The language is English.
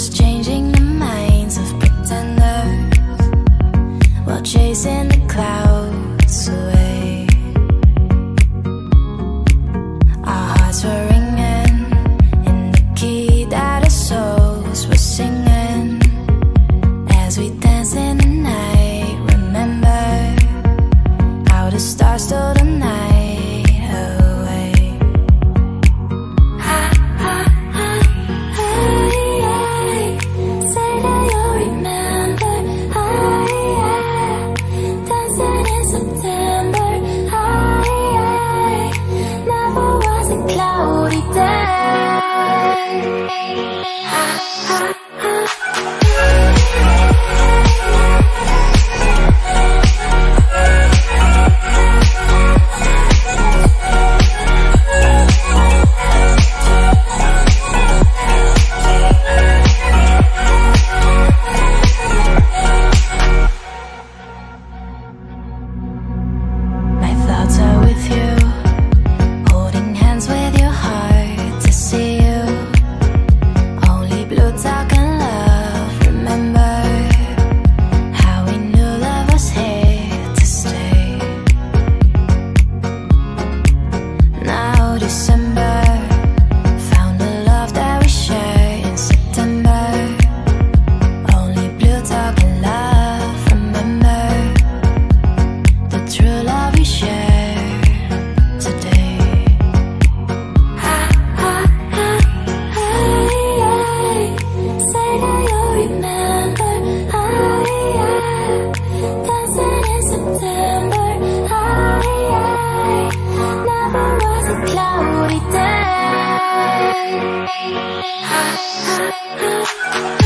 just changing the minds of pretenders while chasing the clouds away. Our hearts were ringing in the key that our souls were singing as we danced in the night. Remember how the stars stole the night away. Say that you'll remember. Dancing in September. Never was a cloudy day. My thoughts are with you, holding hands with your heart to see you. Only blue talk and love. Remember how we knew love was here to stay. Now December found the love that we shared in September. Only blue talk and love. Remember the true love we share today. Say that you'll remember. Dancing in September. Never was a cloudy day.